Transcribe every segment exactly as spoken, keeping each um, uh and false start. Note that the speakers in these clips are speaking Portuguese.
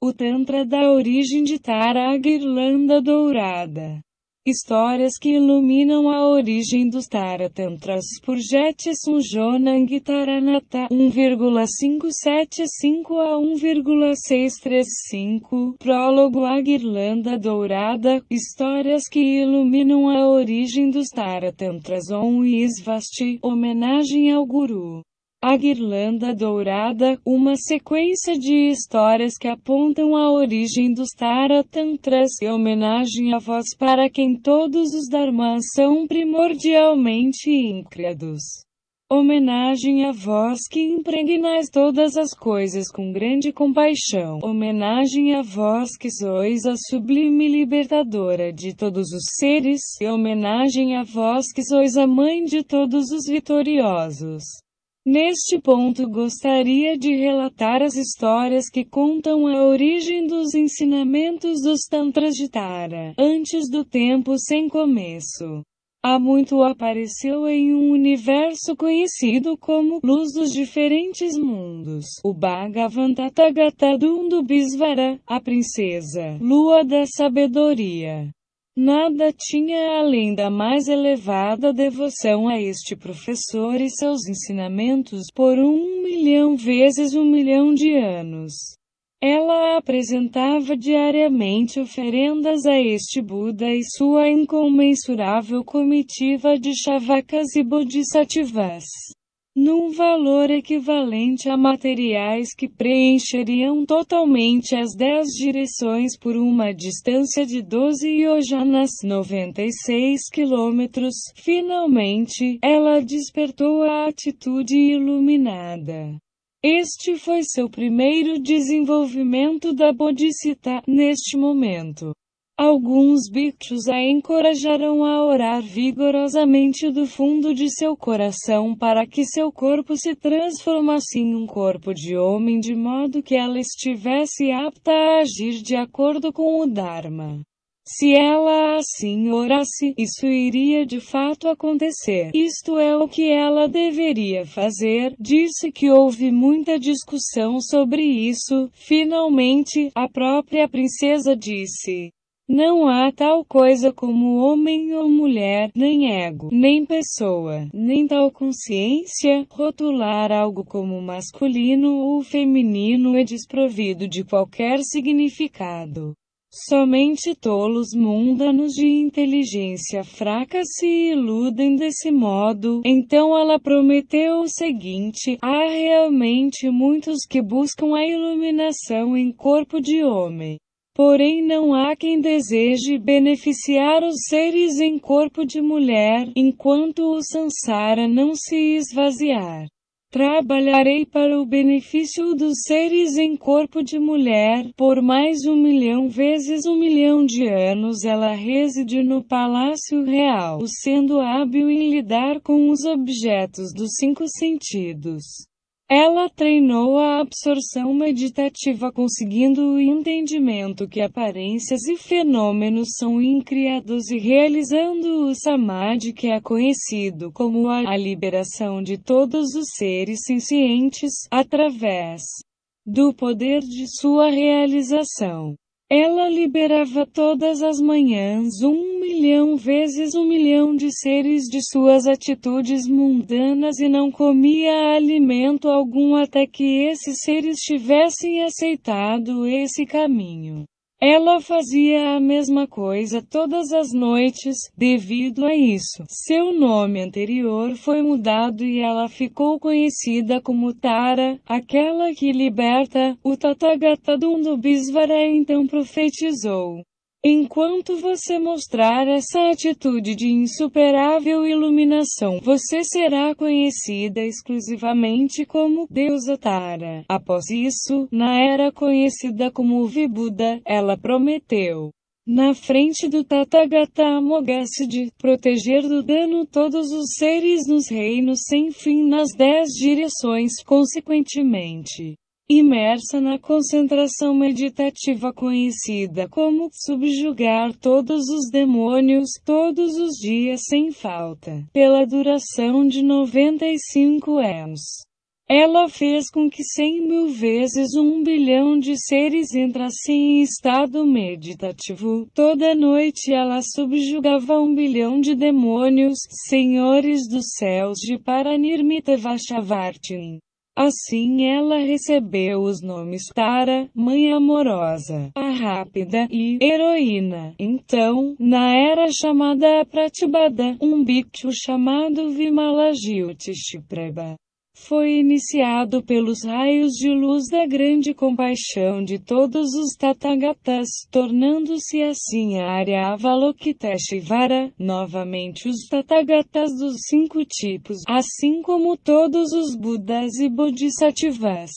O Tantra da origem de Tara, a guirlanda dourada. Histórias que iluminam a origem dos Tara Tantras por Jetsun Jonang Taranata um vírgula quinhentos e setenta e cinco a um vírgula seiscentos e trinta e cinco. Prólogo à guirlanda dourada. Histórias que iluminam a origem dos Tara Tantras. Om Svasti, homenagem ao Guru. A guirlanda dourada, uma sequência de histórias que apontam a origem dos Tara Tantras e homenagem a vós para quem todos os dharmas são primordialmente incrédulos. Homenagem a vós que impregnais todas as coisas com grande compaixão. Homenagem a vós que sois a sublime libertadora de todos os seres. E homenagem a vós que sois a mãe de todos os vitoriosos. Neste ponto gostaria de relatar as histórias que contam a origem dos ensinamentos dos Tantras de Tara, antes do tempo sem começo. Há muito apareceu em um universo conhecido como Luz dos Diferentes Mundos, o Bhagavan Tathagata Dundubisvara, a princesa, lua da sabedoria. Nada tinha além da mais elevada devoção a este professor e seus ensinamentos por um milhão vezes um milhão de anos. Ela apresentava diariamente oferendas a este Buda e sua incomensurável comitiva de Shavakas e Bodhisattvas, num valor equivalente a materiais que preencheriam totalmente as dez direções por uma distância de doze yojanas, noventa e seis quilômetros. Finalmente, ela despertou a atitude iluminada. Este foi seu primeiro desenvolvimento da Bodhisattva. Neste momento, alguns bhikshus a encorajaram a orar vigorosamente do fundo de seu coração para que seu corpo se transformasse em um corpo de homem de modo que ela estivesse apta a agir de acordo com o Dharma. Se ela assim orasse, isso iria de fato acontecer. Isto é o que ela deveria fazer. Disse que houve muita discussão sobre isso. Finalmente, a própria princesa disse: não há tal coisa como homem ou mulher, nem ego, nem pessoa, nem tal consciência. Rotular algo como masculino ou feminino é desprovido de qualquer significado. Somente tolos mundanos de inteligência fraca se iludem desse modo. Então ela prometeu o seguinte: há realmente muitos que buscam a iluminação em corpo de homem. Porém não há quem deseje beneficiar os seres em corpo de mulher, enquanto o samsara não se esvaziar. Trabalharei para o benefício dos seres em corpo de mulher. Por mais um milhão vezes um milhão de anos ela reside no Palácio Real, sendo hábil em lidar com os objetos dos cinco sentidos. Ela treinou a absorção meditativa conseguindo o entendimento que aparências e fenômenos são incriados e realizando o samadhi que é conhecido como a, a liberação de todos os seres sencientes, através do poder de sua realização. Ela liberava todas as manhãs um milhão vezes um milhão de seres de suas atitudes mundanas e não comia alimento algum até que esses seres tivessem aceitado esse caminho. Ela fazia a mesma coisa todas as noites. Devido a isso, seu nome anterior foi mudado e ela ficou conhecida como Tara, aquela que liberta. O Tathagata Dundubisvara então profetizou: enquanto você mostrar essa atitude de insuperável iluminação, você será conhecida exclusivamente como Deusa Tara. Após isso, na era conhecida como Vibhuda, ela prometeu, na frente do Tathagata Amoghasiddhi, proteger do dano todos os seres nos reinos sem fim nas dez direções. Consequentemente, imersa na concentração meditativa conhecida como subjugar todos os demônios todos os dias sem falta, pela duração de noventa e cinco anos. Ela fez com que cem mil vezes um bilhão de seres entrassem em estado meditativo. Toda noite ela subjugava um bilhão de demônios, senhores dos céus de Paranirmita Vashavartini. Assim ela recebeu os nomes Tara, Mãe Amorosa, a Rápida e Heroína. Então, na era chamada Pratibhada, um bhikshu chamado Vimalajyotishiprabha foi iniciado pelos raios de luz da grande compaixão de todos os Tathagatas, tornando-se assim Arya Avalokiteshvara, novamente os Tathagatas dos cinco tipos, assim como todos os Budas e Bodhisattvas.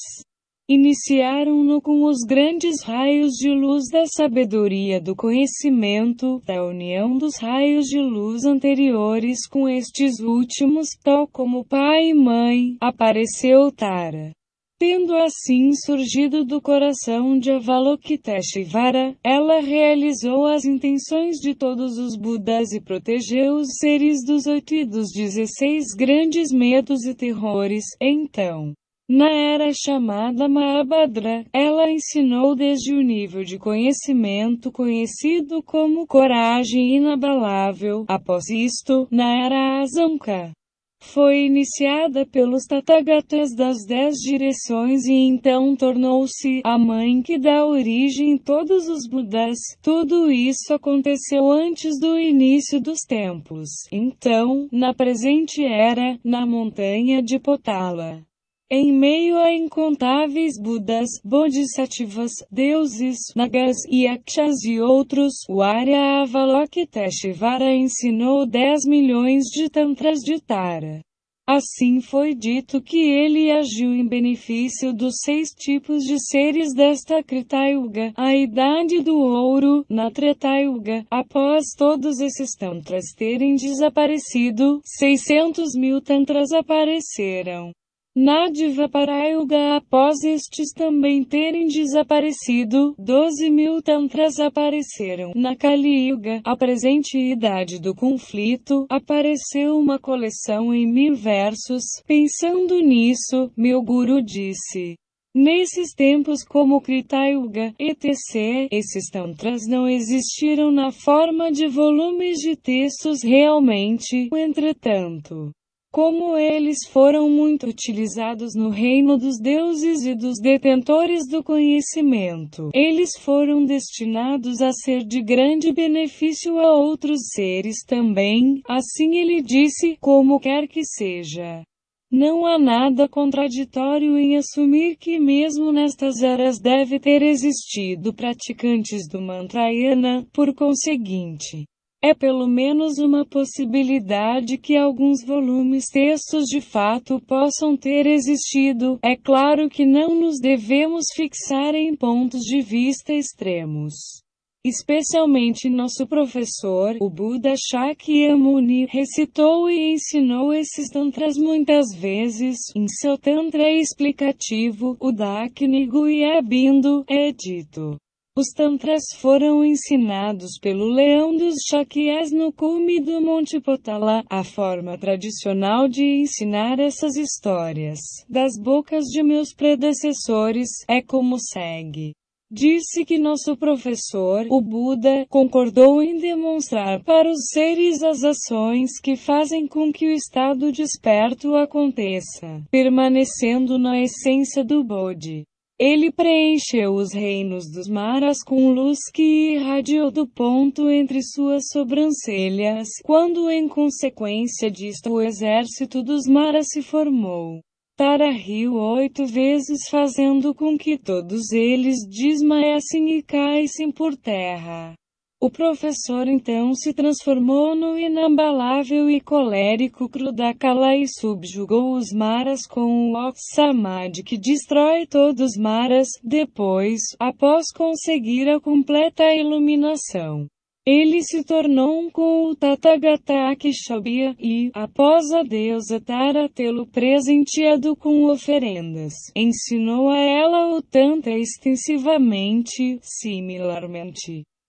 Iniciaram-no com os grandes raios de luz da sabedoria do conhecimento, da união dos raios de luz anteriores com estes últimos, tal como pai e mãe, apareceu Tara. Tendo assim surgido do coração de Avalokiteshvara, ela realizou as intenções de todos os Budas e protegeu os seres dos oito e dos dezesseis grandes medos e terrores. Então, na era chamada Mahabhadra, ela ensinou desde o nível de conhecimento conhecido como coragem inabalável. Após isto, na era Asamka, foi iniciada pelos Tathagatas das dez direções e então tornou-se a mãe que dá origem a todos os Budas. Tudo isso aconteceu antes do início dos tempos. Então, na presente era, na montanha de Potala, em meio a incontáveis Budas, Bodhisattvas, deuses, Nagas, Yakshas e outros, o Arya Avalokiteshvara ensinou dez milhões de tantras de Tara. Assim foi dito que ele agiu em benefício dos seis tipos de seres desta Krita Yuga, a idade do ouro, na Treta Yuga. Após todos esses tantras terem desaparecido, seiscentos mil tantras apareceram. Na Dvapara-yuga, após estes também terem desaparecido, doze mil tantras apareceram. Na Kali-yuga, a presente idade do conflito, apareceu uma coleção em mil versos. Pensando nisso, meu guru disse: nesses tempos como Krita Yuga, etcétera, esses tantras não existiram na forma de volumes de textos realmente. Entretanto, como eles foram muito utilizados no reino dos deuses e dos detentores do conhecimento, eles foram destinados a ser de grande benefício a outros seres também. Assim ele disse, como quer que seja, não há nada contraditório em assumir que mesmo nestas eras deve ter existido praticantes do Mantrayana. Por conseguinte, é pelo menos uma possibilidade que alguns volumes textos de fato possam ter existido. É claro que não nos devemos fixar em pontos de vista extremos. Especialmente nosso professor, o Buda Shakyamuni, recitou e ensinou esses tantras muitas vezes. Em seu tantra explicativo, o Dakini Guhya Bindu, é dito: os tantras foram ensinados pelo leão dos Shakyas no cume do Monte Potala. A forma tradicional de ensinar essas histórias, das bocas de meus predecessores, é como segue. Disse que nosso professor, o Buda, concordou em demonstrar para os seres as ações que fazem com que o estado desperto aconteça, permanecendo na essência do Bodhi. Ele preencheu os reinos dos maras com luz que irradiou do ponto entre suas sobrancelhas, quando em consequência disto o exército dos maras se formou. Tara riu oito vezes, fazendo com que todos eles desmaiassem e caíssem por terra. O professor então se transformou no inabalável e colérico Krudakala e subjugou os maras com o Oksamad que destrói todos os maras. Depois, após conseguir a completa iluminação, ele se tornou um com o Tathagata Akshobhya e, após a deusa Tara tê-lo presenteado com oferendas, ensinou a ela o Tantra extensivamente. Similarmente,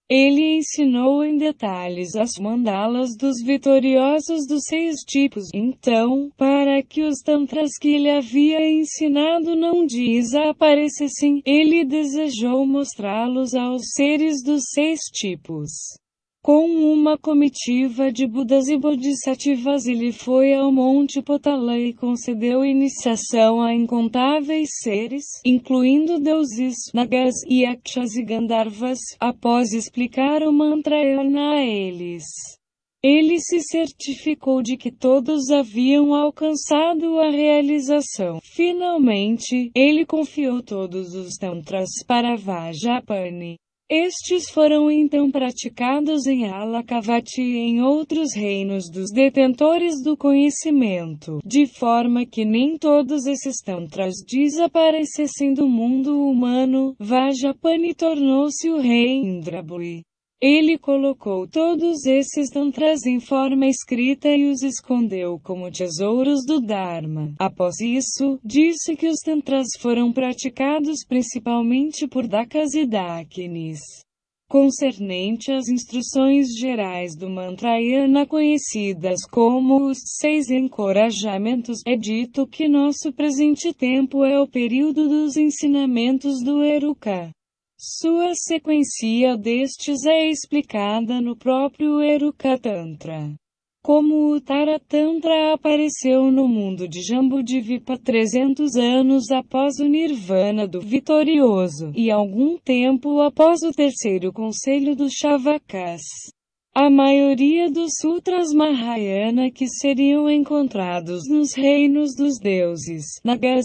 Ele ensinou em detalhes as mandalas dos vitoriosos dos seis tipos. Então, para que os tantras que ele havia ensinado não desaparecessem, ele desejou mostrá-los aos seres dos seis tipos. Com uma comitiva de Budas e Bodhisattvas, ele foi ao Monte Potala e concedeu iniciação a incontáveis seres, incluindo deuses, nagas, yakshas e gandharvas, após explicar o mantrayana a eles. Ele se certificou de que todos haviam alcançado a realização. Finalmente, ele confiou todos os tantras para Vajrapani. Estes foram então praticados em Alakavati e em outros reinos dos detentores do conhecimento, de forma que nem todos esses tantras desaparecessem do mundo humano. Vajrapani tornou-se o rei Indrabhuti. Ele colocou todos esses tantras em forma escrita e os escondeu como tesouros do Dharma. Após isso, disse que os tantras foram praticados principalmente por Dakas e Dakinis. Concernente às instruções gerais do Mantrayana conhecidas como os seis encorajamentos, é dito que nosso presente tempo é o período dos ensinamentos do Eruka. Sua sequência destes é explicada no próprio Eruka Tantra. Como o Tara Tantra apareceu no mundo de Jambudvipa trezentos anos após o Nirvana do Vitorioso, e algum tempo após o terceiro conselho dos Shavakas. A maioria dos Sutras Mahayana que seriam encontrados nos reinos dos deuses, Nagas,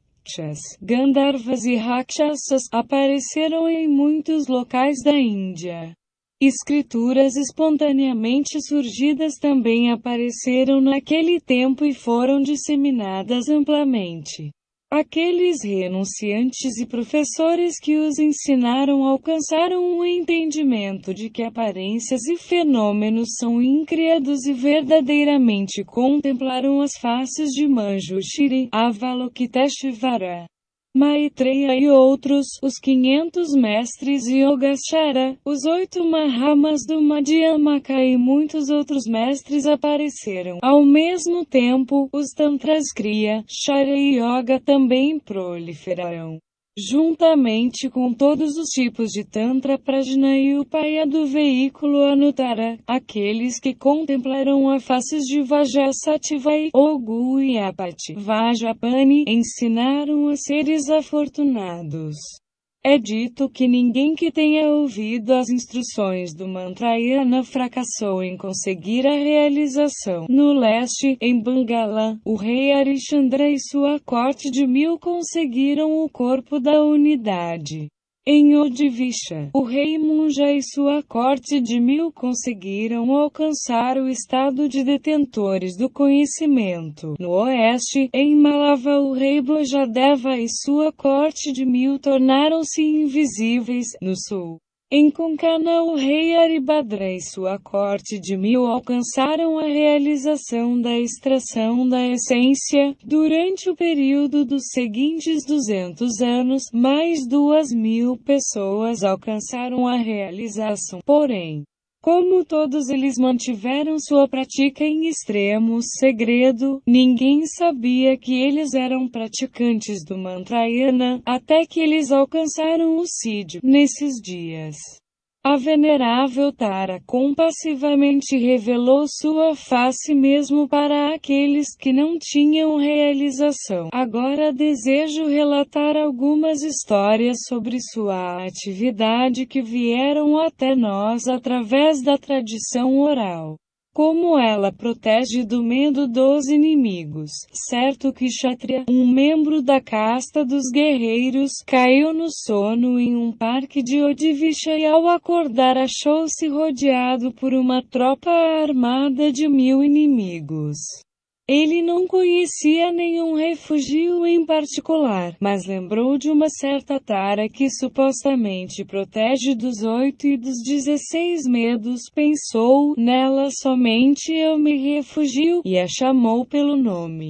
Gandharvas e Rakshasas, apareceram em muitos locais da Índia. Escrituras espontaneamente surgidas também apareceram naquele tempo e foram disseminadas amplamente. Aqueles renunciantes e professores que os ensinaram alcançaram um entendimento de que aparências e fenômenos são incríados e verdadeiramente contemplaram as faces de Manjushri, Avalokiteshvara, Maitreya e outros, os quinhentos mestres Yogachara, os oito Mahamas do Madhyamaka e muitos outros mestres apareceram. Ao mesmo tempo, os Tantras Kriya, Shara e Yoga também proliferaram. Juntamente com todos os tipos de Tantra Prajna e Upaya do veículo Anuttara, aqueles que contemplaram as faces de Vajrasattva e Ogu e Apati, Vajrapani, ensinaram a seres afortunados. É dito que ninguém que tenha ouvido as instruções do Mantrayana fracassou em conseguir a realização. No leste, em Bangala, o rei Harishchandra e sua corte de mil conseguiram o corpo da unidade. Em Odivisha, o rei Munja e sua corte de mil conseguiram alcançar o estado de detentores do conhecimento. No oeste, em Malava, o rei Bojadeva e sua corte de mil tornaram-se invisíveis. No sul, em Konkana, o rei Haribhadra e sua corte de mil alcançaram a realização da extração da essência. Durante o período dos seguintes duzentos anos, mais duas mil pessoas alcançaram a realização. Porém, como todos eles mantiveram sua prática em extremo segredo, ninguém sabia que eles eram praticantes do Mantrayana, até que eles alcançaram o Siddhi. Nesses dias, a venerável Tara compassivamente revelou sua face mesmo para aqueles que não tinham realização. Agora desejo relatar algumas histórias sobre sua atividade que vieram até nós através da tradição oral. Como ela protege do medo dos inimigos. Certo que Kshatriya, um membro da casta dos guerreiros, caiu no sono em um parque de Odivisha e ao acordar achou-se rodeado por uma tropa armada de mil inimigos. Ele não conhecia nenhum refúgio em particular, mas lembrou de uma certa Tara que supostamente protege dos oito e dos dezesseis medos. Pensou, nela somente eu me refugio, e a chamou pelo nome.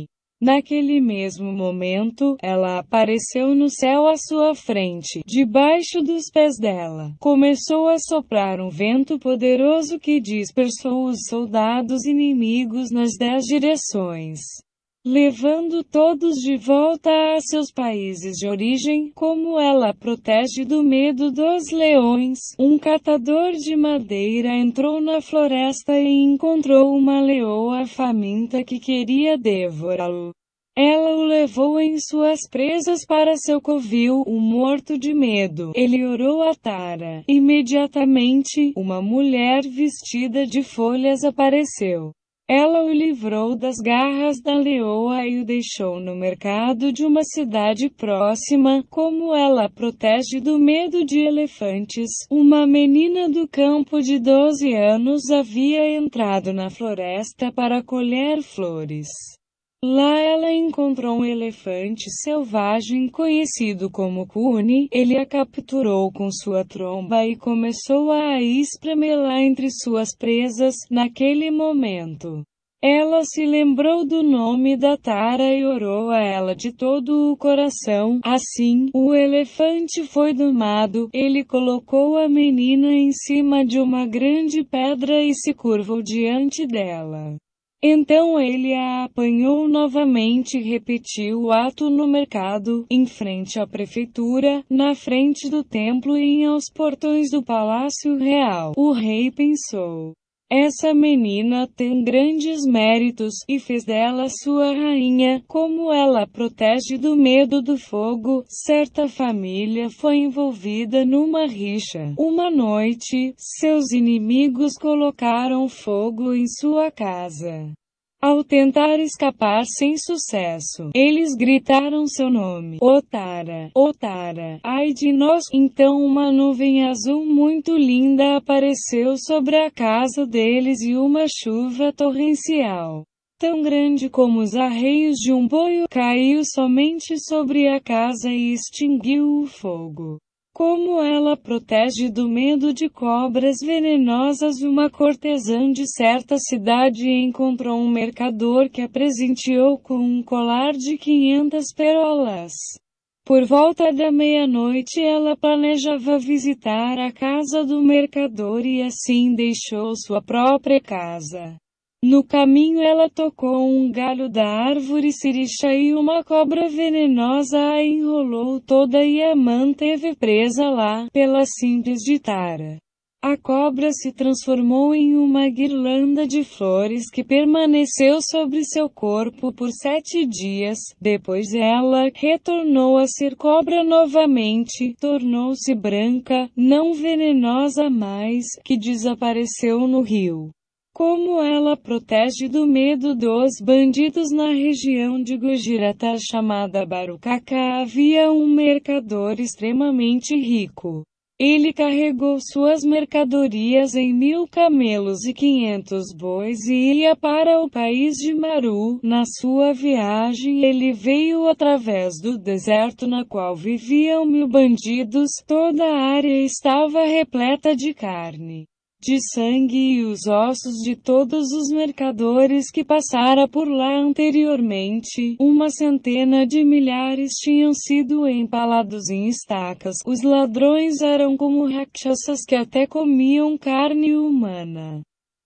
Naquele mesmo momento, ela apareceu no céu à sua frente, debaixo dos pés dela. Começou a soprar um vento poderoso que dispersou os soldados inimigos nas dez direções, levando todos de volta a seus países de origem. Como ela protege do medo dos leões, um catador de madeira entrou na floresta e encontrou uma leoa faminta que queria devorá-lo. Ela o levou em suas presas para seu covil, o morto de medo. Ele orou a Tara. Imediatamente, uma mulher vestida de folhas apareceu. Ela o livrou das garras da leoa e o deixou no mercado de uma cidade próxima. Como ela protege do medo de elefantes, uma menina do campo de doze anos havia entrado na floresta para colher flores. Lá ela encontrou um elefante selvagem conhecido como Cune. Ele a capturou com sua tromba e começou a espremê-la entre suas presas. Naquele momento, ela se lembrou do nome da Tara e orou a ela de todo o coração. Assim, o elefante foi domado. Ele colocou a menina em cima de uma grande pedra e se curvou diante dela. Então ele a apanhou novamente e repetiu o ato no mercado, em frente à prefeitura, na frente do templo e aos portões do palácio real. O rei pensou: essa menina tem grandes méritos, e fez dela sua rainha. Como ela protege do medo do fogo, certa família foi envolvida numa rixa. Uma noite, seus inimigos colocaram fogo em sua casa. Ao tentar escapar sem sucesso, eles gritaram seu nome: Otara, Otara, ai de nós! Então uma nuvem azul muito linda apareceu sobre a casa deles e uma chuva torrencial, tão grande como os arreios de um boio, caiu somente sobre a casa e extinguiu o fogo. Como ela protege do medo de cobras venenosas. Uma cortesã de certa cidade encontrou um mercador que a presenteou com um colar de quinhentas pérolas. Por volta da meia-noite ela planejava visitar a casa do mercador e assim deixou sua própria casa. No caminho ela tocou um galho da árvore sirixa e uma cobra venenosa a enrolou toda e a manteve presa lá, pela simples de Tara. A cobra se transformou em uma guirlanda de flores que permaneceu sobre seu corpo por sete dias. Depois ela retornou a ser cobra novamente, tornou-se branca, não venenosa mais, que desapareceu no rio. Como ela protege do medo dos bandidos. Na região de Gujirata chamada Barucaca havia um mercador extremamente rico. Ele carregou suas mercadorias em mil camelos e quinhentos bois e ia para o país de Maru. Na sua viagem ele veio através do deserto na qual viviam mil bandidos. Toda a área estava repleta de carne, de sangue e os ossos de todos os mercadores que passara por lá anteriormente. Uma centena de milhares tinham sido empalados em estacas. Os ladrões eram como rakshasas que até comiam carne humana.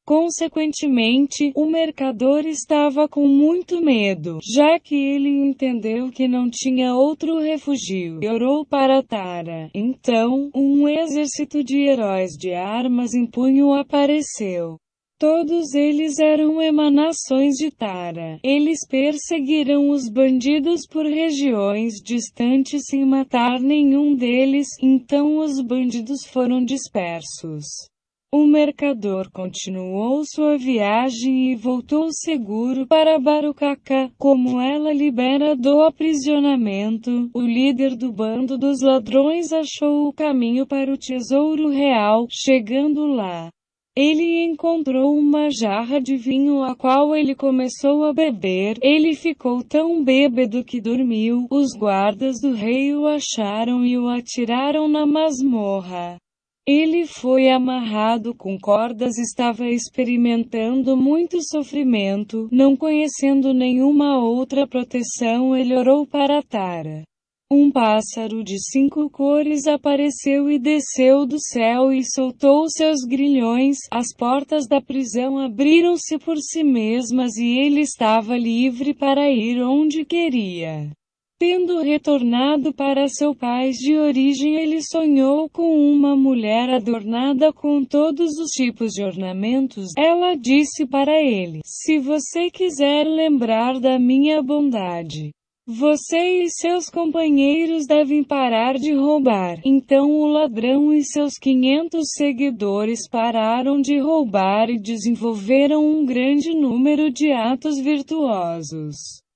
Consequentemente, o mercador estava com muito medo, já que ele entendeu que não tinha outro refúgio, e orou para Tara. Então, um exército de heróis de armas em punho apareceu. Todos eles eram emanações de Tara. Eles perseguiram os bandidos por regiões distantes sem matar nenhum deles, então os bandidos foram dispersos. O mercador continuou sua viagem e voltou seguro para Barucaca. Como ela libera do aprisionamento, o líder do bando dos ladrões achou o caminho para o tesouro real. Chegando lá, ele encontrou uma jarra de vinho a qual ele começou a beber. Ele ficou tão bêbado que dormiu. Os guardas do rei o acharam e o atiraram na masmorra. Ele foi amarrado com cordas, estava experimentando muito sofrimento, não conhecendo nenhuma outra proteção. Ele orou para Tara. Um pássaro de cinco cores apareceu e desceu do céu e soltou seus grilhões. As portas da prisão abriram-se por si mesmas e ele estava livre para ir onde queria. Tendo retornado para seu país de origem, ele sonhou com uma mulher adornada com todos os tipos de ornamentos. Ela disse para ele: "Se você quiser lembrar da minha bondade, você e seus companheiros devem parar de roubar." Então o ladrão e seus quinhentos seguidores pararam de roubar e desenvolveram um grande número de atos virtuosos.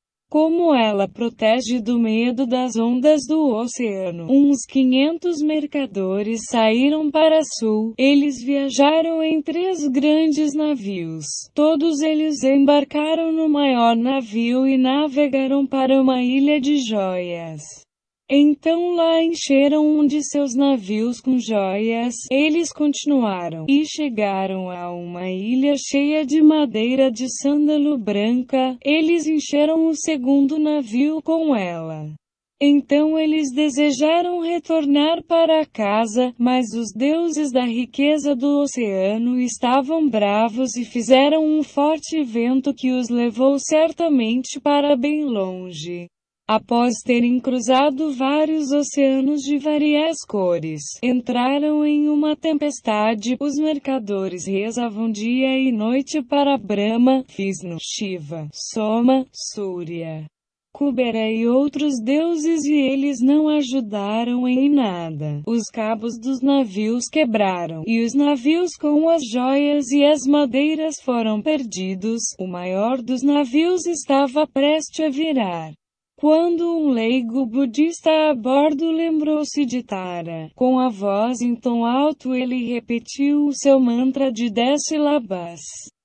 Como ela protege do medo das ondas do oceano, uns quinhentos mercadores saíram para sul. Eles viajaram em três grandes navios. Todos eles embarcaram no maior navio e navegaram para uma ilha de joias. Então lá encheram um de seus navios com joias. Eles continuaram e chegaram a uma ilha cheia de madeira de sândalo branca. Eles encheram o segundo navio com ela. Então eles desejaram retornar para casa, mas os deuses da riqueza do oceano estavam bravos e fizeram um forte vento que os levou certamente para bem longe. Após terem cruzado vários oceanos de várias cores, entraram em uma tempestade. Os mercadores rezavam dia e noite para Brahma, Vishnu, Shiva, Soma, Surya, Kubera e outros deuses e eles não ajudaram em nada. Os cabos dos navios quebraram, e os navios com as joias e as madeiras foram perdidos. O maior dos navios estava prestes a virar. Quando um leigo budista a bordo lembrou-se de Tara, com a voz em tom alto ele repetiu o seu mantra de dez sílabas.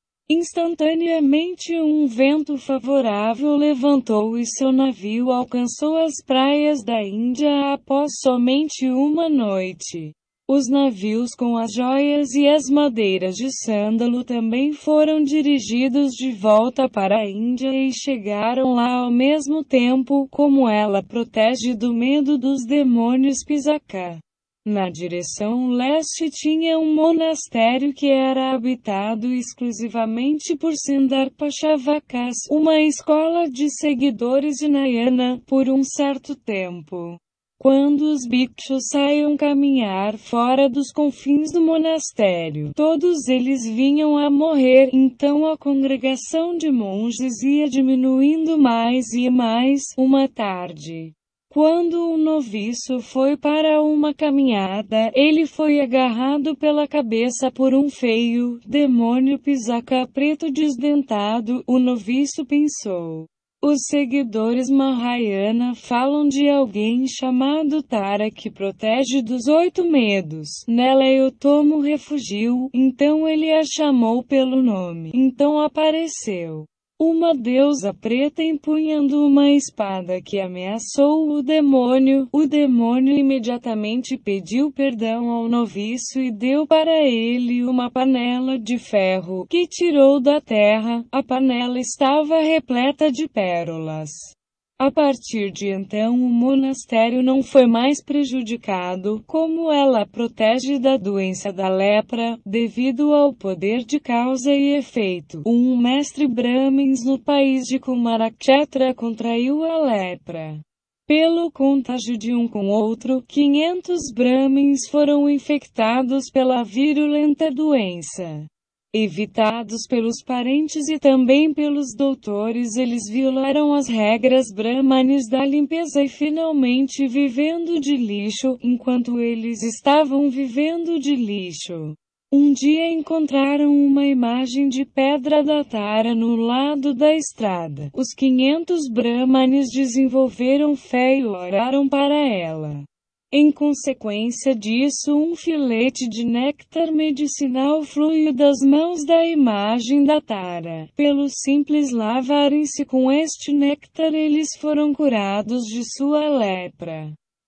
Instantaneamente um vento favorável levantou e seu navio alcançou as praias da Índia após somente uma noite. Os navios com as joias e as madeiras de sândalo também foram dirigidos de volta para a Índia e chegaram lá ao mesmo tempo. Como ela protege do medo dos demônios Pisaka. Na direção leste tinha um monastério que era habitado exclusivamente por Sandarpachavakas, uma escola de seguidores de Nayana, por um certo tempo. Quando os bhikshus saíam caminhar fora dos confins do monastério, todos eles vinham a morrer, então a congregação de monges ia diminuindo mais e mais. Uma tarde, quando um noviço foi para uma caminhada, ele foi agarrado pela cabeça por um feio demônio Pisaka preto desdentado. O noviço pensou: os seguidores Mahayana falam de alguém chamado Tara que protege dos oito medos. Nela eu tomo refúgio. Então ele a chamou pelo nome. Então apareceu uma deusa preta empunhando uma espada que ameaçou o demônio. O demônio imediatamente pediu perdão ao noviço e deu para ele uma panela de ferro, que tirou da terra. A panela estava repleta de pérolas. A partir de então o monastério não foi mais prejudicado. Como ela protege da doença da lepra, devido ao poder de causa e efeito. Um mestre Brahmins no país de Kumarakshetra contraiu a lepra. Pelo contágio de um com outro, quinhentos Brahmins foram infectados pela virulenta doença. Evitados pelos parentes e também pelos doutores, eles violaram as regras brahmanes da limpeza e finalmente vivendo de lixo. Enquanto eles estavam vivendo de lixo, um dia encontraram uma imagem de pedra da Tara no lado da estrada. Os quinhentos brahmanes desenvolveram fé e oraram para ela. Em consequência disso, um filete de néctar medicinal fluiu das mãos da imagem da Tara. Pelo simples lavarem-se com este néctar, eles foram curados de sua lepra.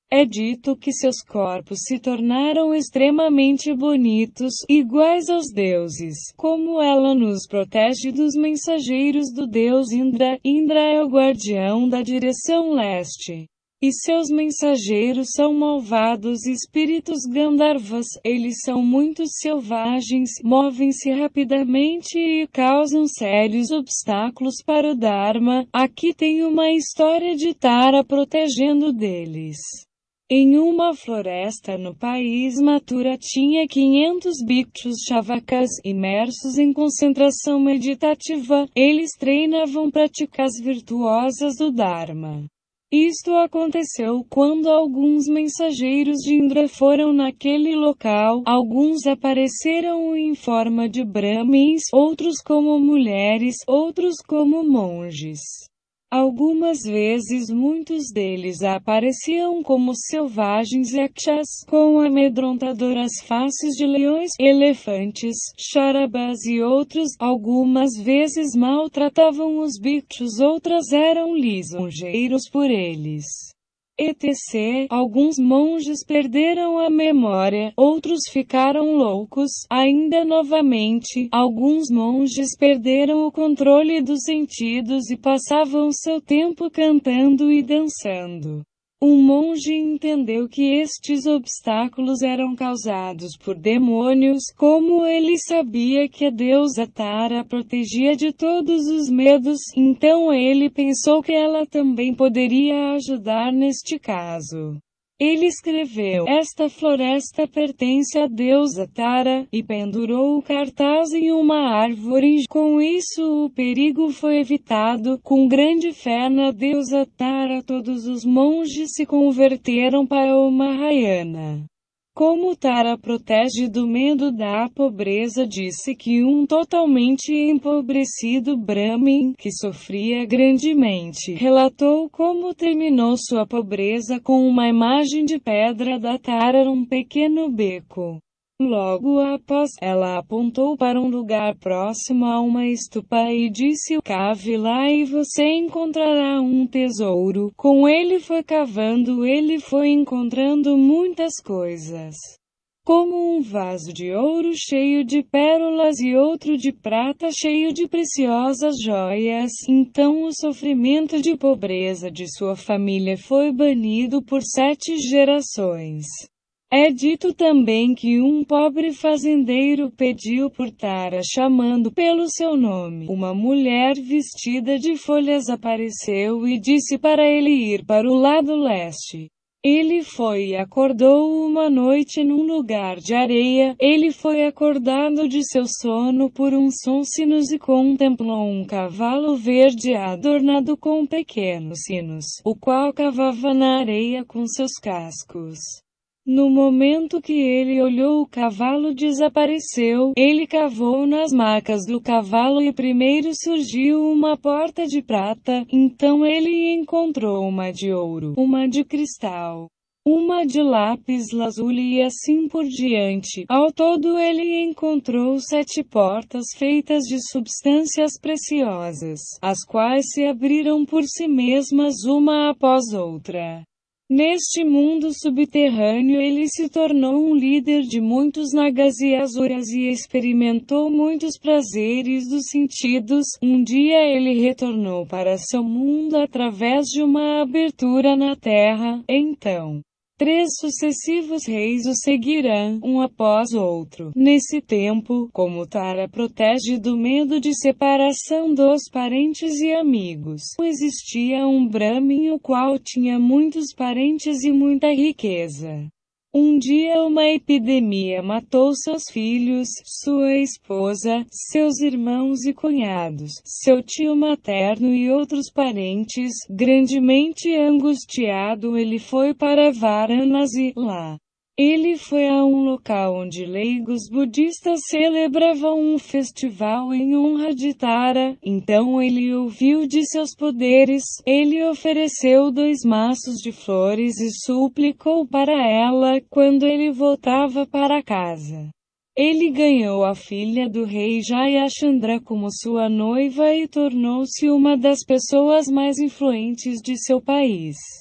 É dito que seus corpos se tornaram extremamente bonitos, iguais aos deuses. Como ela nos protege dos mensageiros do deus Indra. Indra é o guardião da direção leste. E seus mensageiros são malvados espíritos Gandharvas. Eles são muito selvagens, movem-se rapidamente e causam sérios obstáculos para o Dharma. Aqui tem uma história de Tara protegendo deles. Em uma floresta no país Mathura tinha quinhentos bhikshus chavakas, imersos em concentração meditativa. Eles treinavam práticas virtuosas do Dharma. Isto aconteceu quando alguns mensageiros de Indra foram naquele local. Alguns apareceram em forma de brahmins, outros como mulheres, outros como monges. Algumas vezes muitos deles apareciam como selvagens yakshas, com amedrontadoras faces de leões, elefantes, charabas e outros. Algumas vezes maltratavam os bhikshus, outras eram lisonjeiros por eles. etcétera. Alguns monges perderam a memória, outros ficaram loucos. Ainda novamente, alguns monges perderam o controle dos sentidos e passavam seu tempo cantando e dançando. Um monge entendeu que estes obstáculos eram causados por demônios. Como ele sabia que a deusa Tara protegia de todos os medos, então ele pensou que ela também poderia ajudar neste caso. Ele escreveu: "Esta floresta pertence à deusa Tara", e pendurou o cartaz em uma árvore. Com isso o perigo foi evitado. Com grande fé na deusa Tara, todos os monges se converteram para o Mahayana. Como Tara protege do medo da pobreza, disse que um totalmente empobrecido Brahmin, que sofria grandemente, relatou como terminou sua pobreza com uma imagem de pedra da Tara, um pequeno beco. Logo após, ela apontou para um lugar próximo a uma estupa e disse: "Cave lá e você encontrará um tesouro." Com ele foi cavando, ele foi encontrando muitas coisas, como um vaso de ouro cheio de pérolas e outro de prata cheio de preciosas joias. Então o sofrimento de pobreza de sua família foi banido por sete gerações. É dito também que um pobre fazendeiro pediu por Tara chamando pelo seu nome. Uma mulher vestida de folhas apareceu e disse para ele ir para o lado leste. Ele foi e acordou uma noite num lugar de areia. Ele foi acordado de seu sono por um som sinos e contemplou um cavalo verde adornado com pequenos sinos, o qual cavava na areia com seus cascos. No momento que ele olhou, o cavalo desapareceu. Ele cavou nas macas do cavalo e primeiro surgiu uma porta de prata. Então ele encontrou uma de ouro, uma de cristal, uma de lápis lazuli e assim por diante. Ao todo ele encontrou sete portas feitas de substâncias preciosas, as quais se abriram por si mesmas uma após outra. Neste mundo subterrâneo ele se tornou um líder de muitos nagas e asuras e experimentou muitos prazeres dos sentidos. Um dia ele retornou para seu mundo através de uma abertura na terra. Então, três sucessivos reis o seguirão, um após outro. Nesse tempo, como Tara protege do medo de separação dos parentes e amigos, existia um Brahmin o qual tinha muitos parentes e muita riqueza. Um dia uma epidemia matou seus filhos, sua esposa, seus irmãos e cunhados, seu tio materno e outros parentes. Grandemente angustiado, ele foi para Varanasi. Lá, ele foi a um local onde leigos budistas celebravam um festival em honra de Tara. Então ele ouviu de seus poderes. Ele ofereceu dois maços de flores e suplicou para ela. Quando ele voltava para casa, ele ganhou a filha do rei Jayachandra como sua noiva e tornou-se uma das pessoas mais influentes de seu país.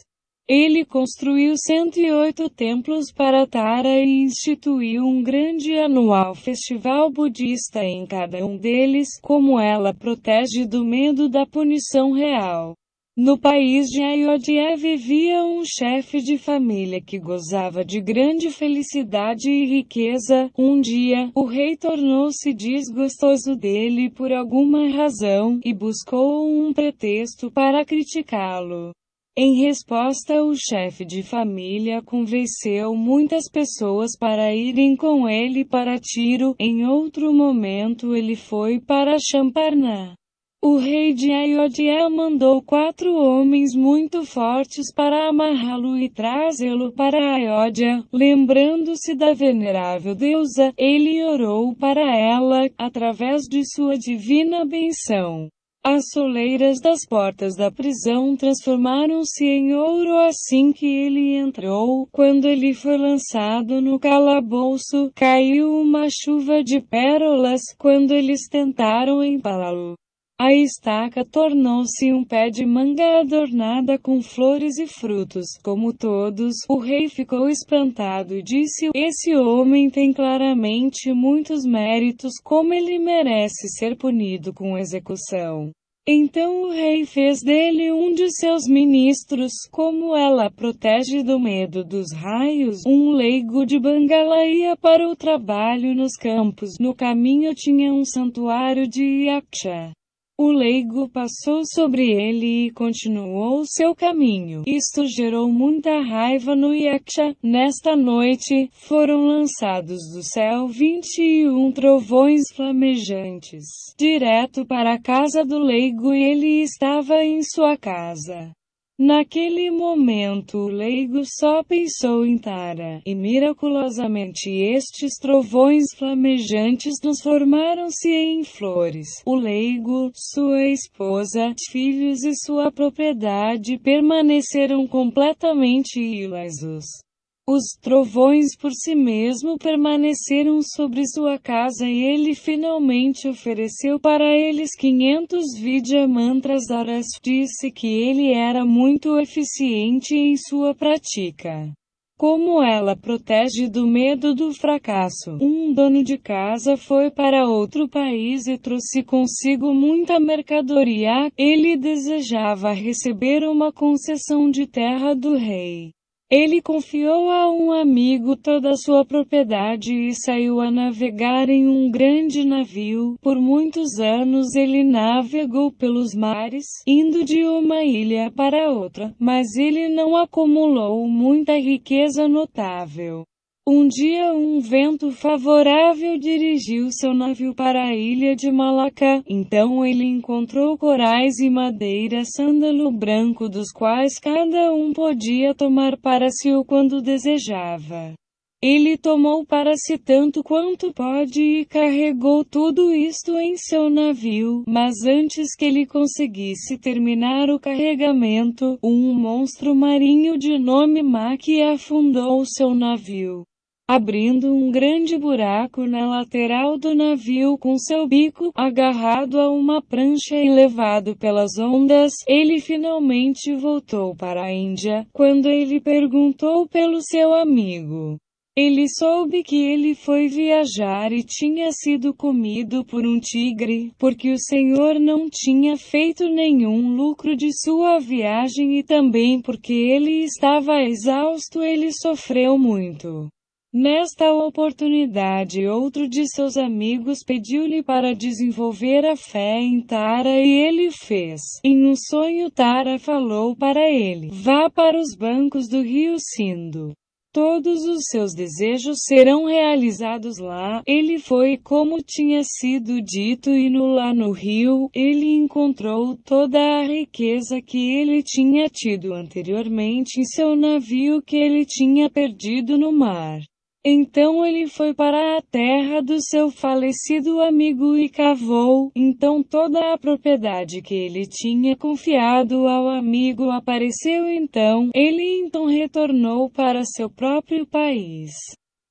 Ele construiu cento e oito templos para Tara e instituiu um grande anual festival budista em cada um deles, como ela protege do medo da punição real. No país de Ayodhya vivia um chefe de família que gozava de grande felicidade e riqueza. Um dia, o rei tornou-se desgostoso dele por alguma razão, e buscou um pretexto para criticá-lo. Em resposta, o chefe de família convenceu muitas pessoas para irem com ele para Tiro. Em outro momento ele foi para Champarna. O rei de Ayodhya mandou quatro homens muito fortes para amarrá-lo e trazê-lo para Ayodhya. Lembrando-se da venerável deusa, ele orou para ela, através de sua divina benção. As soleiras das portas da prisão transformaram-se em ouro assim que ele entrou. Quando ele foi lançado no calabouço, caiu uma chuva de pérolas. Quando eles tentaram empalá-lo, a estaca tornou-se um pé de manga adornada com flores e frutos. Como todos, o rei ficou espantado e disse: "Esse homem tem claramente muitos méritos, como ele merece ser punido com execução." Então o rei fez dele um de seus ministros. Como ela protege do medo dos raios, um leigo de Bangala ia para o trabalho nos campos. No caminho tinha um santuário de Yaksha. O leigo passou sobre ele e continuou seu caminho. Isto gerou muita raiva no Yaksha. Nesta noite, foram lançados do céu vinte e um trovões flamejantes, direto para a casa do leigo, e ele estava em sua casa. Naquele momento o leigo só pensou em Tara, e miraculosamente estes trovões flamejantes transformaram-se em flores. O leigo, sua esposa, filhos e sua propriedade permaneceram completamente ilesos. Os trovões por si mesmo permaneceram sobre sua casa e ele finalmente ofereceu para eles quinhentos Vidya Mantras horas. Disse que ele era muito eficiente em sua prática. Como ela protege do medo do fracasso. Um dono de casa foi para outro país e trouxe consigo muita mercadoria. Ele desejava receber uma concessão de terra do rei. Ele confiou a um amigo toda a sua propriedade e saiu a navegar em um grande navio. Por muitos anos ele navegou pelos mares, indo de uma ilha para outra, mas ele não acumulou muita riqueza notável. Um dia um vento favorável dirigiu seu navio para a ilha de Malaca. Então ele encontrou corais e madeira sândalo branco, dos quais cada um podia tomar para si o quando desejava. Ele tomou para si tanto quanto pode e carregou tudo isto em seu navio, mas antes que ele conseguisse terminar o carregamento, um monstro marinho de nome Maki afundou seu navio, abrindo um grande buraco na lateral do navio com seu bico agarrado a uma prancha e levado pelas ondas. Ele finalmente voltou para a Índia. Quando ele perguntou pelo seu amigo, ele soube que ele foi viajar e tinha sido comido por um tigre, porque o Senhor não tinha feito nenhum lucro de sua viagem e também porque ele estava exausto. Ele sofreu muito. Nesta oportunidade, outro de seus amigos pediu-lhe para desenvolver a fé em Tara e ele fez. Em um sonho, Tara falou para ele: "Vá para os bancos do rio Sindo. Todos os seus desejos serão realizados lá." Ele foi como tinha sido dito e no lá no rio, ele encontrou toda a riqueza que ele tinha tido anteriormente em seu navio que ele tinha perdido no mar. Então ele foi para a terra do seu falecido amigo e cavou. Então toda a propriedade que ele tinha confiado ao amigo apareceu. Então ele então retornou para seu próprio país.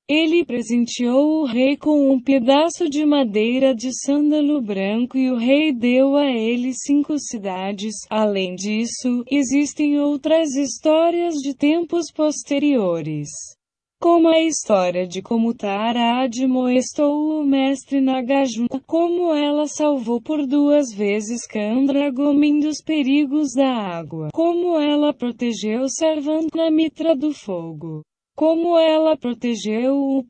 Ele presenteou o rei com um pedaço de madeira de sândalo branco e o rei deu a ele cinco cidades. Além disso, existem outras histórias de tempos posteriores, como a história de como Tara admoestou o mestre Nagarjuna, como ela salvou por duas vezes Chandragomin dos perigos da água, como ela protegeu Sarvanamitra do fogo, como ela protegeu o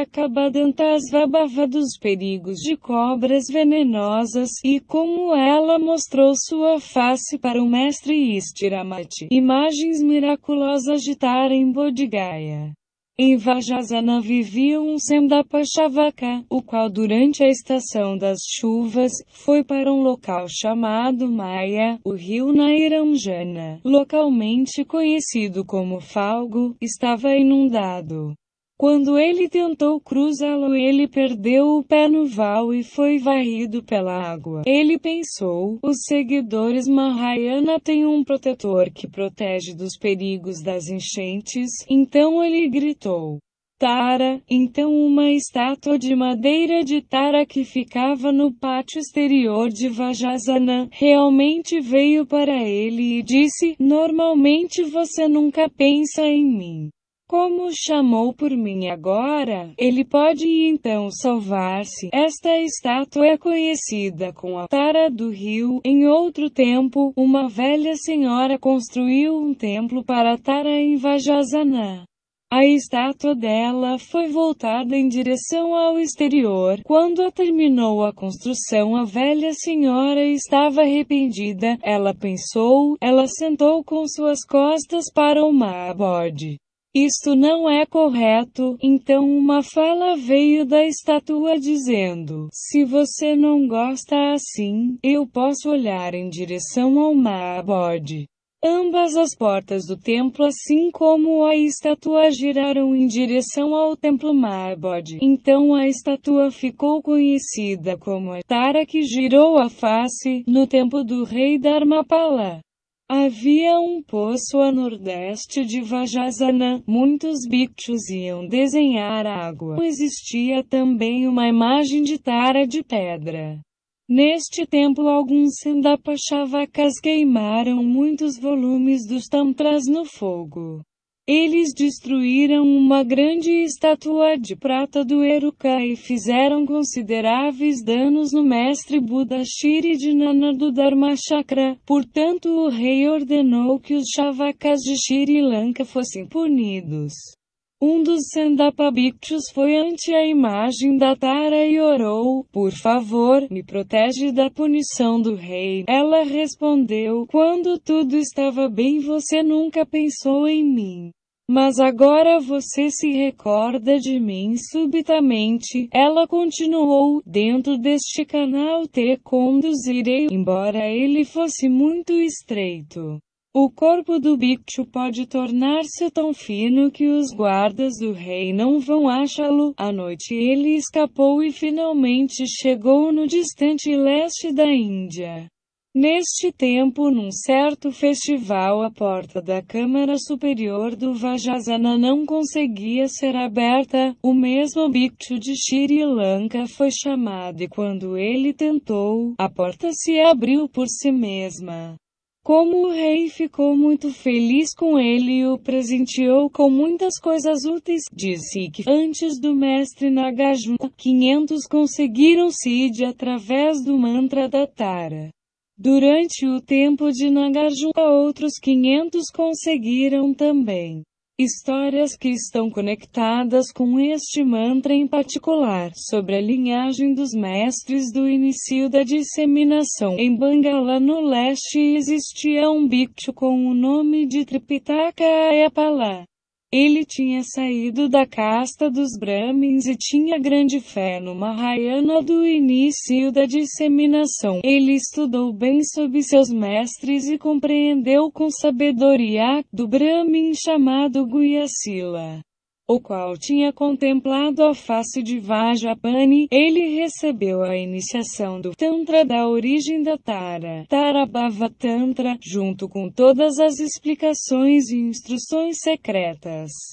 Upasakabadantasvabhava dos perigos de cobras venenosas, e como ela mostrou sua face para o mestre Istiramati. Imagens miraculosas de Tara em Bodh Gaya. Em Vajrasana vivia um Sandapashavaka, o qual durante a estação das chuvas, foi para um local chamado Maya, o rio Nairanjana, localmente conhecido como Falgo, estava inundado. Quando ele tentou cruzá-lo, ele perdeu o pé no val e foi varrido pela água. Ele pensou, os seguidores Mahayana têm um protetor que protege dos perigos das enchentes, então ele gritou, Tara. Então uma estátua de madeira de Tara que ficava no pátio exterior de Vajrasana, realmente veio para ele e disse, normalmente você nunca pensa em mim. Como chamou por mim agora, ele pode então salvar-se. Esta estátua é conhecida como a Tara do Rio. Em outro tempo, uma velha senhora construiu um templo para Tara em Vajrasana. A estátua dela foi voltada em direção ao exterior. Quando terminou a construção, a velha senhora estava arrependida. Ela pensou, ela sentou com suas costas para o Mahabodhi. Isto não é correto. Então uma fala veio da estátua dizendo, se você não gosta assim, eu posso olhar em direção ao Mahabodhi. Ambas as portas do templo assim como a estátua giraram em direção ao templo Mahabodhi. Então a estátua ficou conhecida como a Tara que girou a face, no tempo do rei Dharmapala. Havia um poço a nordeste de Vajrasana. Muitos bhikshus iam desenhar água. Existia também uma imagem de Tara de pedra. Neste templo alguns Sandapashavakas queimaram muitos volumes dos tantras no fogo. Eles destruíram uma grande estátua de prata do Eruka e fizeram consideráveis danos no mestre Buda Shiridinana do Dharmachakra. Portanto o rei ordenou que os Shavakas de Sri Lanka fossem punidos. Um dos Sandapa Bhikshus foi ante a imagem da Tara e orou, por favor, me protege da punição do rei. Ela respondeu, quando tudo estava bem você nunca pensou em mim. Mas agora você se recorda de mim subitamente. Ela continuou, dentro deste canal te conduzirei, embora ele fosse muito estreito. O corpo do bhikshu pode tornar-se tão fino que os guardas do rei não vão achá-lo. À noite ele escapou e finalmente chegou no distante leste da Índia. Neste tempo, num certo festival, a porta da Câmara Superior do Vajrasana não conseguia ser aberta. O mesmo bhikshu de Sri Lanka foi chamado e quando ele tentou, a porta se abriu por si mesma. Como o rei ficou muito feliz com ele e o presenteou com muitas coisas úteis, disse que, antes do mestre Nagarjuna, quinhentos conseguiram Siddhi através do mantra da Tara. Durante o tempo de Nagarjuna, outros quinhentos conseguiram também. Histórias que estão conectadas com este mantra em particular, sobre a linhagem dos mestres do início da disseminação. Em Bangala no leste existia um bhikshu com o nome de Tripitaka Ayapala. Ele tinha saído da casta dos Brahmins e tinha grande fé no Mahayana do início da disseminação. Ele estudou bem sob seus mestres e compreendeu com sabedoria do Brahmin chamado Guyasila, o qual tinha contemplado a face de Vajrapani. Ele recebeu a iniciação do Tantra da origem da Tara, Tarabhava Tantra, junto com todas as explicações e instruções secretas.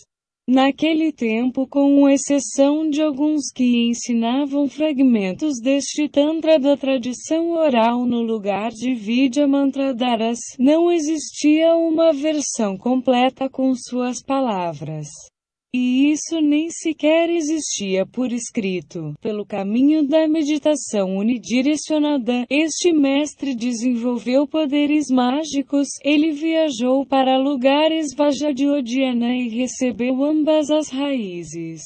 Naquele tempo, com exceção de alguns que ensinavam fragmentos deste Tantra da tradição oral no lugar de Vidya Mantradaras, não existia uma versão completa com suas palavras. E isso nem sequer existia por escrito. Pelo caminho da meditação unidirecionada, este mestre desenvolveu poderes mágicos. Ele viajou para lugares Vajradhyodhyana e recebeu ambas as raízes,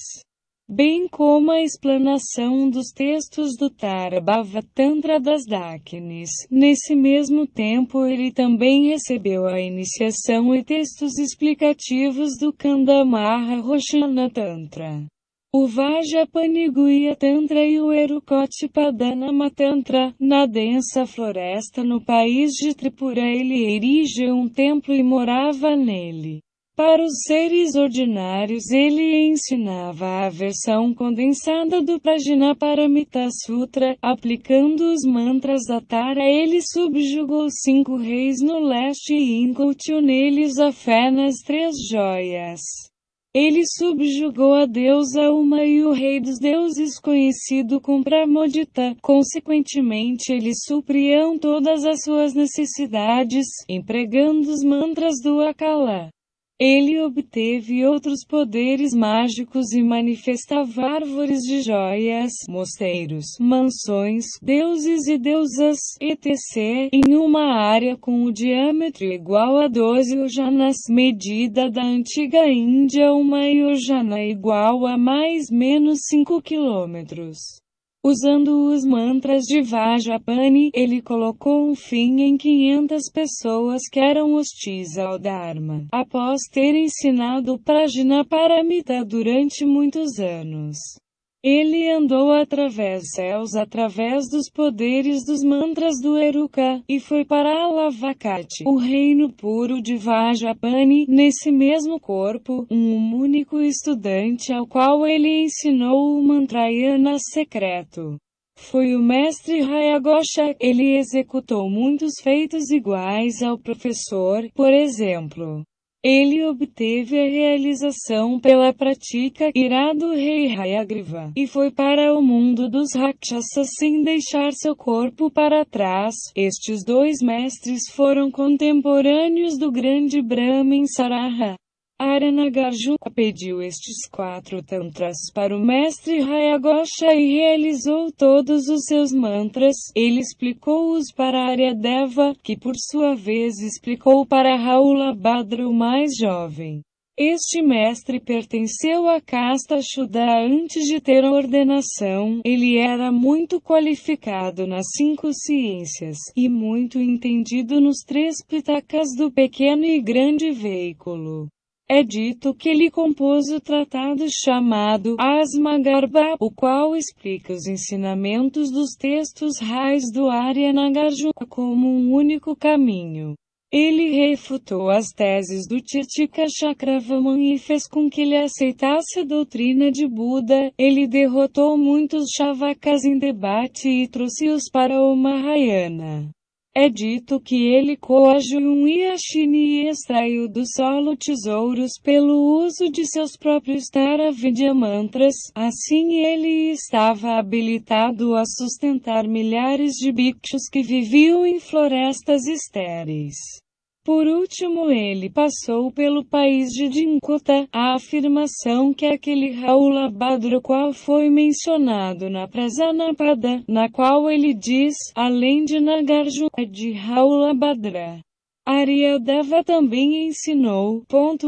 bem como a explanação dos textos do Tarabhava Tantra das Dakinis. Nesse mesmo tempo ele também recebeu a iniciação e textos explicativos do Kandamara Roshana Tantra, o Vajrapaniguya Tantra e o Erukotipadanama Tantra. Na densa floresta no país de Tripura ele erigiu um templo e morava nele. Para os seres ordinários ele ensinava a versão condensada do Prajnaparamita Sutra. Aplicando os mantras da Tara, ele subjugou cinco reis no leste e incutiu neles a fé nas três joias. Ele subjugou a deusa Uma e o rei dos deuses conhecido como Pramodita. Consequentemente eles supriam todas as suas necessidades, empregando os mantras do Akala. Ele obteve outros poderes mágicos e manifestava árvores de joias, mosteiros, mansões, deuses e deusas, etcétera, em uma área com o diâmetro igual a doze yojanas, medida da antiga Índia. Uma yojana igual a mais menos cinco quilômetros. Usando os mantras de Vajrapani, ele colocou um fim em quinhentas pessoas que eram hostis ao Dharma, após ter ensinado Prajnaparamita durante muitos anos. Ele andou através dos céus através dos poderes dos mantras do Eruka, e foi para Alavakati, o reino puro de Vajrapani. Nesse mesmo corpo, um único estudante ao qual ele ensinou o Mantrayana secreto foi o mestre Rayagosha. Ele executou muitos feitos iguais ao professor. Por exemplo, ele obteve a realização pela prática ira do rei Hayagriva, e foi para o mundo dos Rakshasas sem deixar seu corpo para trás. Estes dois mestres foram contemporâneos do grande Brahmin Saraha. Aranagarjuna pediu estes quatro tantras para o mestre Rayagosha e realizou todos os seus mantras. Ele explicou-os para Aryadeva, que por sua vez explicou para Rahula Bhadra o mais jovem. Este mestre pertenceu à casta Shuddha antes de ter a ordenação. Ele era muito qualificado nas cinco ciências, e muito entendido nos três pitakas do pequeno e grande veículo. É dito que ele compôs o tratado chamado Asmagarbha, o qual explica os ensinamentos dos textos raiz do Aryanagarjuna como um único caminho. Ele refutou as teses do Tirtika Chakravarman e fez com que ele aceitasse a doutrina de Buda. Ele derrotou muitos Shavakas em debate e trouxe-os para o Mahayana. É dito que ele coagiu um Yashini e extraiu do solo tesouros pelo uso de seus próprios Taravidya mantras. Assim ele estava habilitado a sustentar milhares de bhikshus que viviam em florestas estéreis. Por último ele passou pelo país de Dinkota. A afirmação que aquele Rahula Bhadra qual foi mencionado na Prajnapada, na qual ele diz, além de Nagarjuna de Rahula Bhadra, Aryadeva também ensinou,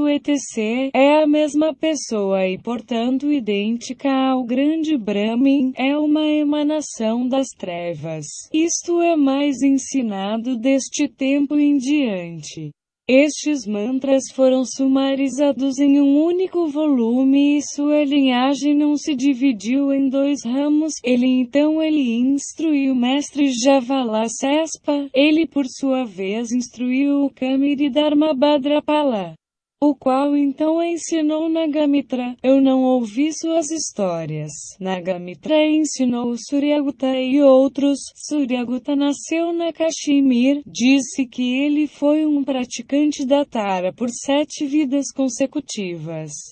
etc, é a mesma pessoa e portanto idêntica ao grande Brahmin, é uma emanação das trevas. Isto é mais ensinado deste tempo em diante. Estes mantras foram sumarizados em um único volume e sua linhagem não se dividiu em dois ramos. Ele então ele instruiu o mestre Javalasespa, ele por sua vez instruiu o Kamiri Dharmabhadrapala, o qual então ensinou Nagamitra. Eu não ouvi suas histórias. Nagamitra ensinou Suryagupta e outros. Suryagupta nasceu na Kashmir. Disse que ele foi um praticante da Tara por sete vidas consecutivas.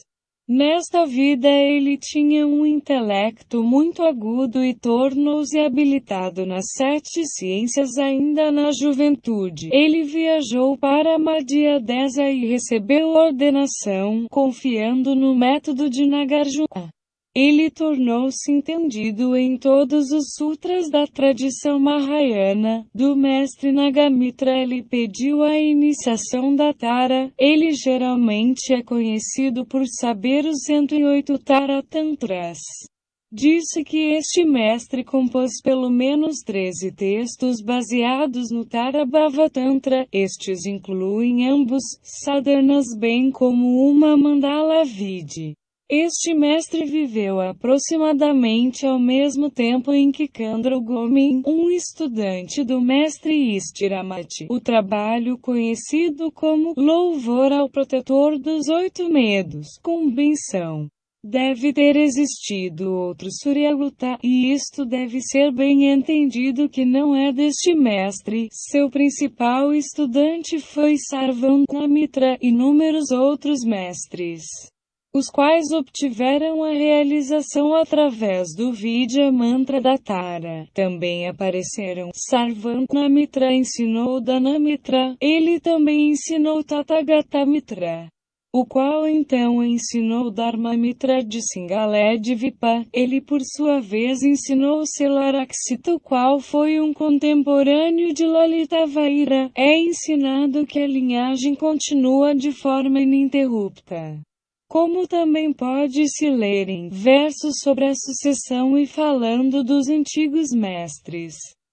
Nesta vida ele tinha um intelecto muito agudo e tornou-se habilitado nas sete ciências ainda na juventude. Ele viajou para Madhya Desa e recebeu ordenação, confiando no método de Nagarjuna. Ele tornou-se entendido em todos os sutras da tradição Mahayana. Do mestre Nagamitra ele pediu a iniciação da Tara. Ele geralmente é conhecido por saber os cento e oito Tara Tantras. Disse que este mestre compôs pelo menos treze textos baseados no Tara Bhava Tantra. Estes incluem ambos sadhanas bem como uma mandala vide. Este mestre viveu aproximadamente ao mesmo tempo em que Candra Gomin, um estudante do mestre Istiramati. O trabalho conhecido como Louvor ao Protetor dos Oito Medos, com benção, deve ter existido outro Suryagupta, e isto deve ser bem entendido que não é deste mestre. Seu principal estudante foi Sarvanamitra, e inúmeros outros mestres, os quais obtiveram a realização através do Vidya Mantra da Tara. Também apareceram. Sarvanamitra ensinou Dhanamitra. Ele também ensinou Tathagatamitra, o qual então ensinou Dharmamitra de Singaledvipa. Ele por sua vez ensinou Selaraksita, o qual foi um contemporâneo de Lalitavaira. É ensinado que a linhagem continua de forma ininterrupta. Como também pode-se ler em versos sobre a sucessão e falando dos antigos mestres.